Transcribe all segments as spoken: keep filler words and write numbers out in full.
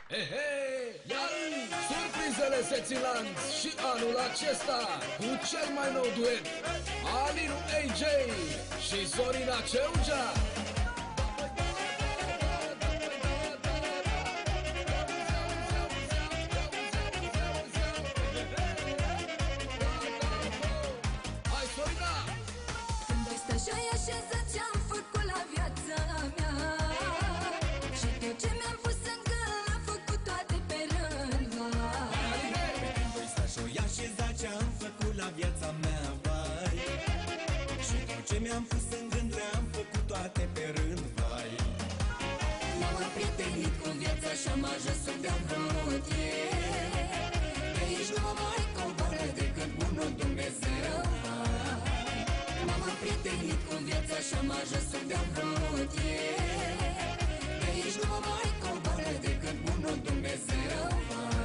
He, he! Iar surprizele se țin lanț și anul acesta cu cel mai nou duet, Alinu A J și Sorina Ceugea. Hai, Sorina! Când ai stat și ai așezat ce-am făcut la viața mea și tot ce mi-am pus în gând l-am făcut toate pe rând, vai. Când voi sta și-o așezat ce-am făcut la viața mea, vai. Și tot ce mi-am pus în gând le-am făcut toate pe rând, vai. M-am împrietenit cu viața și-am ajuns unde-am vrut eu. De aici nu mă mai coboară decât bunul Dumnezeu, vai. M-am împrietenit cu viața și-am ajuns unde-am vrut eu. De aici nu mă mai coboară decât bunul Dumnezeu, vai.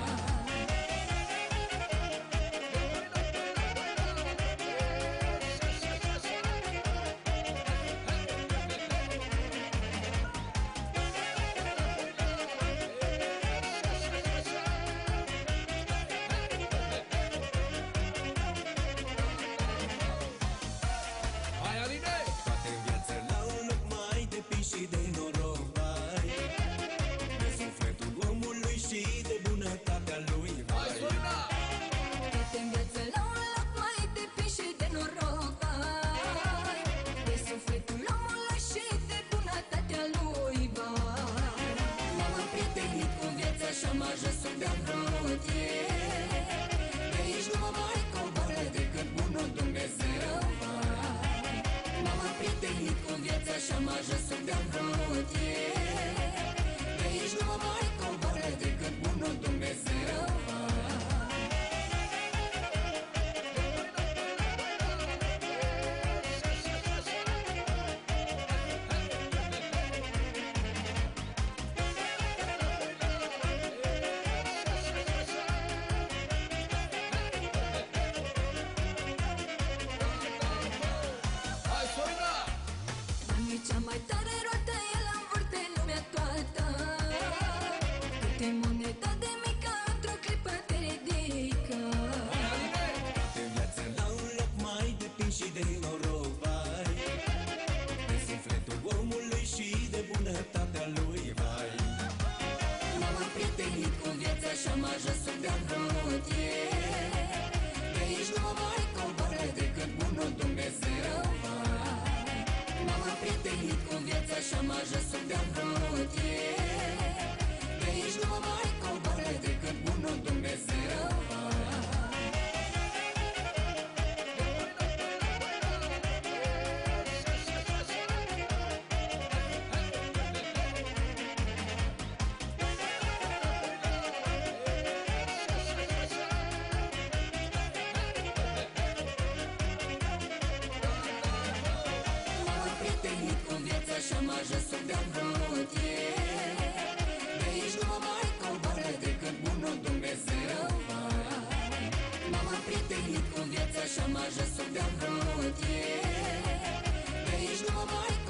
Hai, Aline! Toate în viață la un loc mai depinde și de noroc, vai. De sufletul omului și de bunătatea lui, Hai, vai. Sorina! Toate-n viață la un loc mai depinde și de noroc, vai. De sufletul omului și de bunătatea lui, vai. M-am împrietenit cu viața și-am ajuns unde-am vrut eu. De aici nu mă mai coboară decât bunul Dumnezeu, vai. M-am împrietenit cu viața și-am ajuns unde-am vrut eu. De aici nu mă mai coboară decât bunul Dumnezeu, vai. Hai, Sorina! E cea mai tare roată, el învârte lumea toată. Câte moneda de mică, într-o clipă te ridică. Aline! Toate în viață la un loc mai depinde și de noroc, vai. De sufletul omului și de bunătatea lui, vai. M-am împrietenit cu viața și-am ajuns unde-am vrut eu. De aici nu mă mai coboară decât bunul Dumnezeu, vai. M-am împrietenit cu viața și-am ajuns unde-am vrut eu. De aici nu mă mai coboară decât bunul Dumnezeu, vai. M-am împrietenit cu viața și-am ajuns unde-am vrut eu. De aici nu mă mai coboară decât bunul Dumnezeu, vai. M-am împrietenit cu viața și-am ajuns unde-am vrut eu. De aici nu mă mai